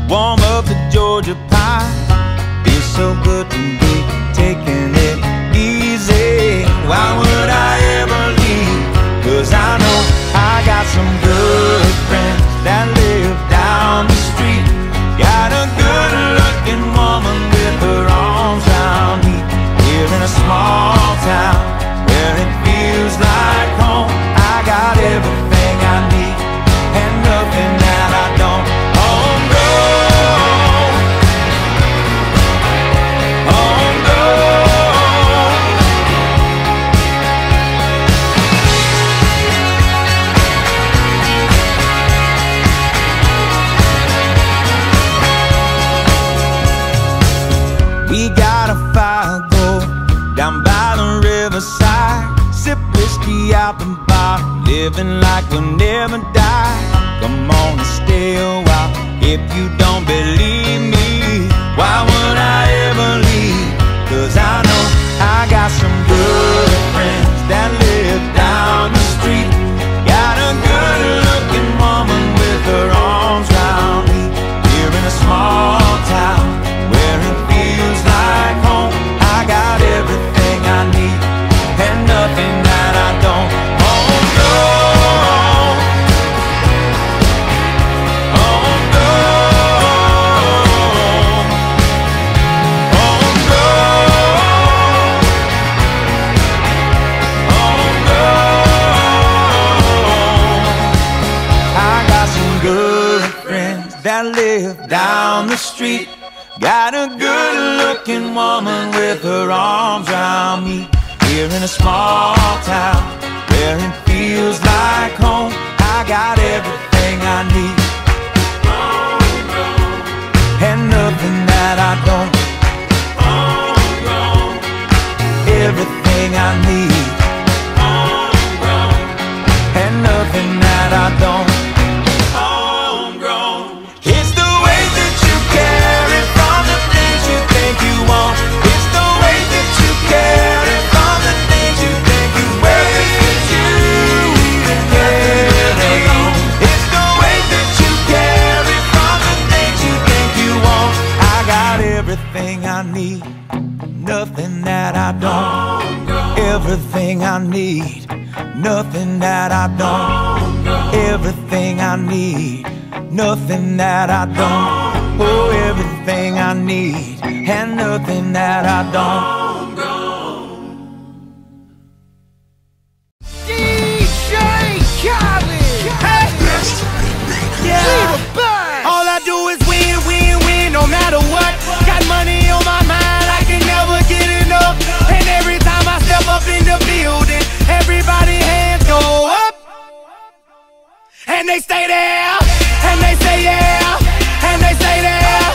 warm up the Georgia pie. Feels so good to be taking it easy. Why would I ever leave? 'Cause I know I got some good friends that live down the street. Got a good-looking woman with her arms around me. Here in a small town where it feels like home. I got everything I need and nothing that I don't. We got a fire go down by the riverside. Sip whiskey out the bar, living like we'll never die. Come on and stay a while if you don't believe me. Why would I ever leave? 'Cause I know I got some good friends that live down the street. Got a good-looking woman with her arms round me. Here in a small town where it feels like home. I got everything I need and nothing that I don't. Oh no, oh no, oh no, oh no. I got some good friends that live down the street. Got a good-looking woman with her arms around me. Here in a small town where it feels like home. I got everything I need and nothing that I don't. Everything I need and nothing that I don't. It's the way that you carry from the things you think you want. It's the way that you carry from the things you think you wear. It's you even carry. It's the way that you carry from the things you think you want. I got everything I need, nothing that I don't. Everything I need, nothing that I don't. Everything I need, nothing that I don't. Oh, everything I need and nothing that I don't. DJ Khaled, hey, yeah. All I do is win, win, win, no matter what. Got money on my mind, I can never get enough. And every time I step up in the building, everybody hands go up, and they stay there, and they say yeah, and they say there.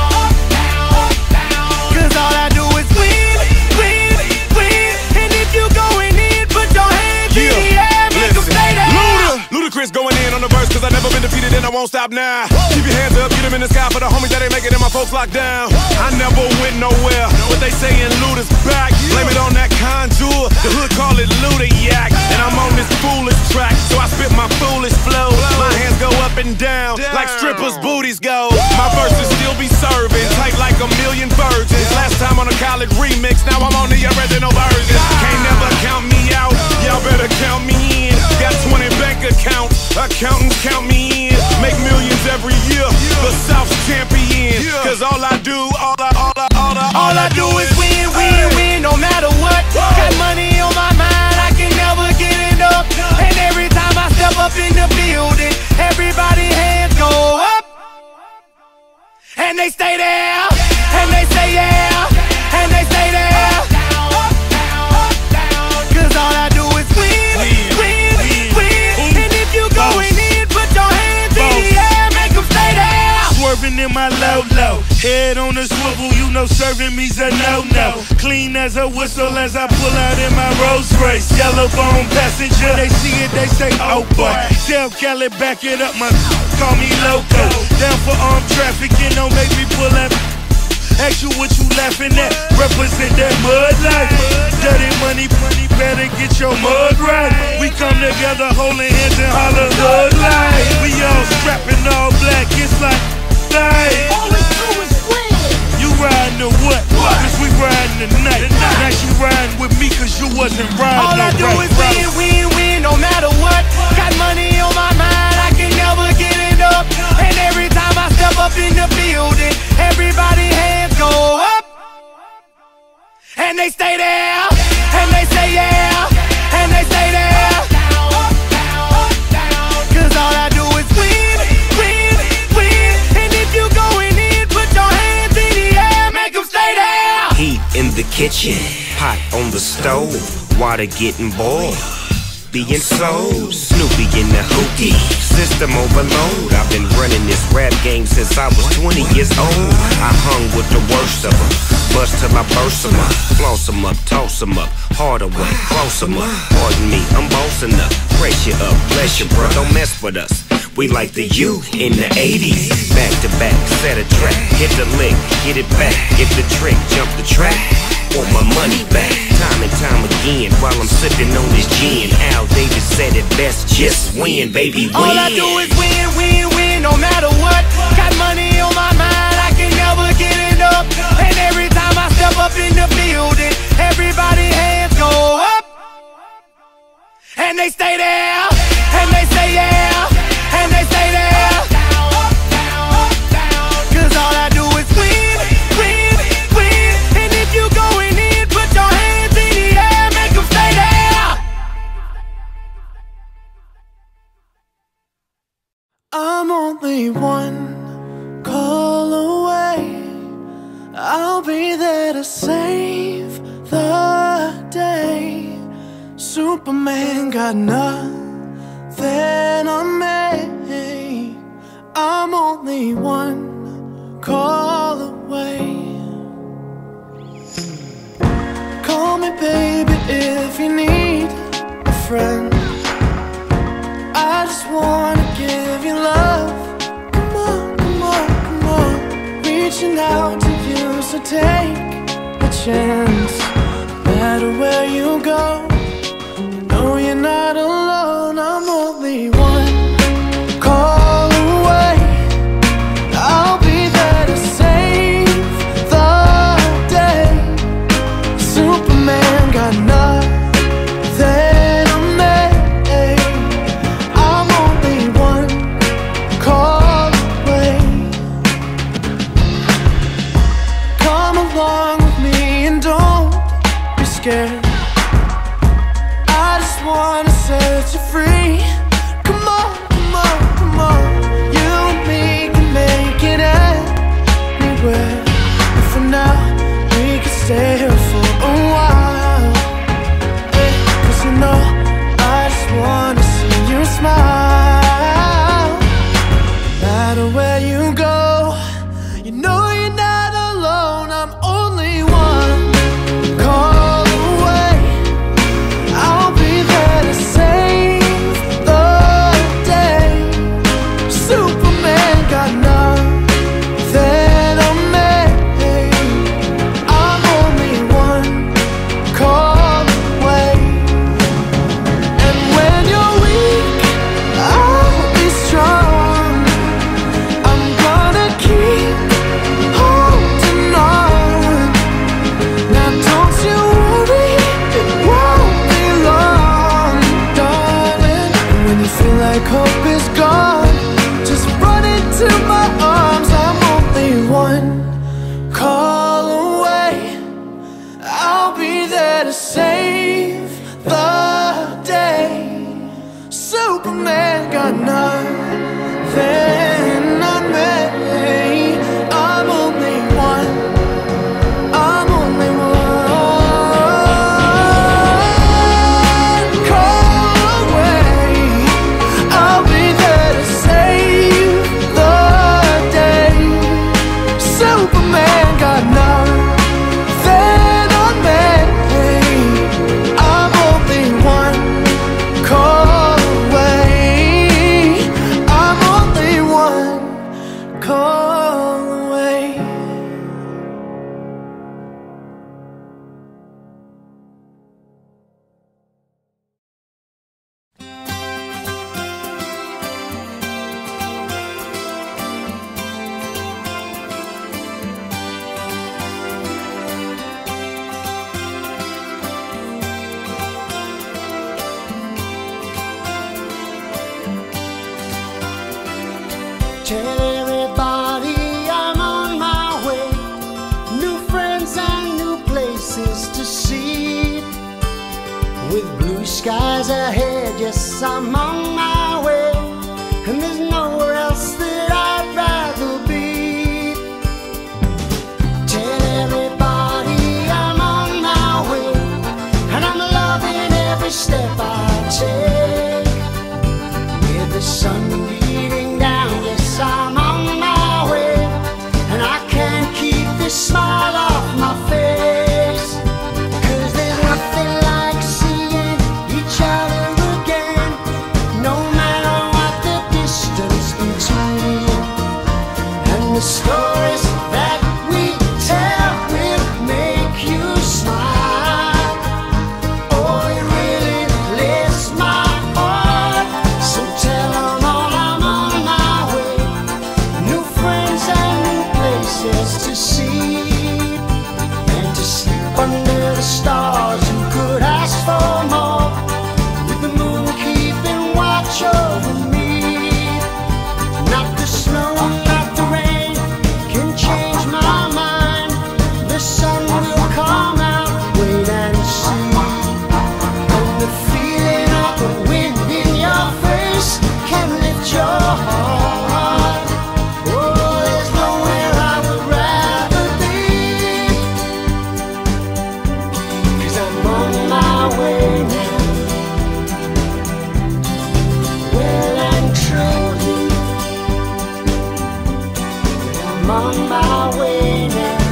'Cause all I do is win, win, win. And if you going in, put your hands in the air, make them stay there. Ludacris going in on the verse, 'cause I never been defeated and I won't stop now. Keep your hands up, get them in the sky for the homies that ain't making it, my folks locked down. I never went nowhere, what they saying Luda's back. Blame it on that contour, the hood call it Luda Yak. And I'm on this foolish track, so I spit my foolish flow. My hands go up and down, like strippers' booties go. My verses still be serving, tight like a million virgins. Last time on a college remix, now I'm on the original version. Can't never count me out, y'all better count me in. Got 20 bank accounts, accountants count me in. Make millions every year, the South's champion. 'Cause all I do is win, win, win, no matter what. Got money on my mind, I can never get enough. And every time I step up in the building, everybody hands go up, and they stay there, and they say yeah, and they stay there. 'Cause all I do is win, win, win. And if you going in, put your hands in the air, make them stay there. Swerving in my low, head on the swivel, you know serving me's a no-no. Clean as a whistle as I pull out in my Rolls Royce. Yellow bone passenger, they see it, they say, oh boy. Tell Cali, back it up, my call me loco. Down for armed trafficking, don't make me pull up. Ask you what you laughing at, represent that mud life. Dirty money, better get your mud right. We come together holding hands and holler hood life. We all strapping all black, it's like life. the night. Now she riding with me cause you wasn't riding. All I do is win, win, win, no matter what. Got money on my mind, I can never get enough. And every time I step up in the building, everybody hands go up. And they stay there, and they say yeah, and they stay there. Cause all I do is win, win, win. And if you going in, put your hands in the air, make them stay there. Heat in the kitchen, pot on the stove, water getting boiled. Being sold, Snoopy in the hookie, system overload. I've been running this rap game since I was 20 years old. I hung with the worst of them, bust till I burst them up, floss them up, toss them up, harder way, close them up. Pardon me, I'm bossing up, brace you up, bless you, bro, don't mess with us. We like the U in the 80s, back to back, set a track, hit the lick, get it back, get the trick, jump the track. Want my money back, time and time again, while I'm sipping on this gin. Al Davis said it best, just win, baby, win. All I do is win, win, win, no matter what. Got money on my mind, I can never get enough. And every time I step up in the building, everybody hands go up. And they stay there, and they say yeah, and they stay there. Cause all I do is win, win, win. And if you going in, put your hands in the air, make them stay there. I'm only one call away. I'll be there to save the day. Superman got nothing on me. I'm only one call away. Call me baby if you need a friend. I just wanna give you love. Come on, come on, come on. Reaching out to you, so take a chance. No matter where you go, no, you're not alone. I'm only one call away. I'll be there to save the day. Superman got nothing on me. I'm only one call away. Come along with me and don't be scared. I just wanna set you free. Come on, come on, come on. You and me can make it anywhere. And for now, we can stay here for a while. Cause you know, I just wanna see you smile. No matter where you go, you know you're not alone. I'm only one call away. I'll be there to save the day. Superman got nothing on me. I'm only one call away. And when you're weak, I'll be strong. I'm gonna keep holding on. Now don't you worry, it won't be long, darling. And when you feel like hope is gone, just run into my arms. I'm only one call away. I'll be there to save the day. Superman got nothing on me. I'm only one. I'm only one call away. I'll be there to save the day. Superman got nothing on me. I'm only one call away. I'm only one call away. lies ahead, yes, I'm on my way, and there's nowhere else that I'd rather be. Tell everybody I'm on my way, and I'm loving every step I take. With the sun beating down, yes, I'm on my way, and I can't keep this smile off my face. 'Cause there's nothing like seeing each other again, no matter what the distance between. And the stories that we tell will make you smile. Oh, it really lifts my heart. So tell them all I'm on my way, new friends and new places to see, and to sleep under the stars. Who could ask for more, with the moon keeping watch over me? Not the snow, not the rain can change my mind. The sun will come out, wait and see. And the feeling of the wind in your face can lift your heart. Oh, there's nowhere I would rather be, 'cause I'm on my way now, well and truly. I'm on my way now.